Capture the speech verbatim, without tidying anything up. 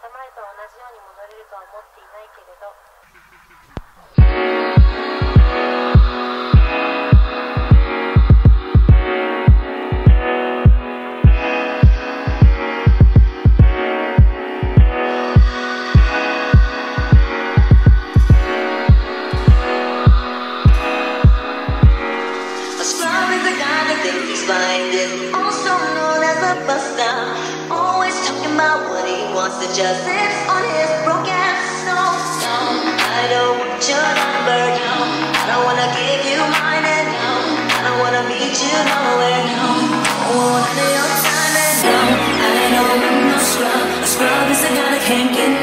前と同じように戻れるとは思っていないけれど Also known as a buster, always talking about what he wants to just live on his broken soul. No, I don't want your number, no. I don't wanna give you mine, and no, I don't wanna meet you nowhere, no. I want any of your time, and no, I don't want no scrub. A scrub is a guy that can't get